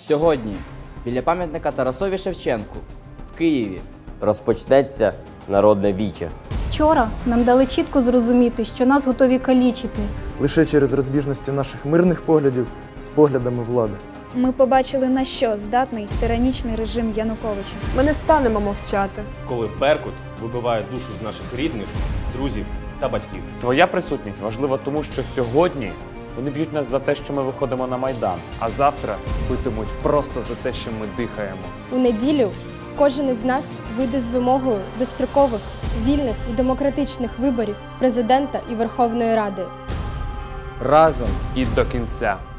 Сьогодні біля пам'ятника Тарасові Шевченку в Києві розпочнеться народне віче. Вчора нам дали чітко зрозуміти, що нас готові калічити. Лише через розбіжності наших мирних поглядів з поглядами влади. Ми побачили, на що здатний тиранічний режим Януковича. Ми не станемо мовчати. Коли Беркут вибиває душу з наших рідних, друзів та батьків. Твоя присутність важлива тому, що сьогодні вони б'ють нас за те, що ми виходимо на Майдан, а завтра битимуть просто за те, що ми дихаємо. У неділю кожен із нас вийде з вимогою дострокових, вільних і демократичних виборів Президента і Верховної Ради. Разом і до кінця.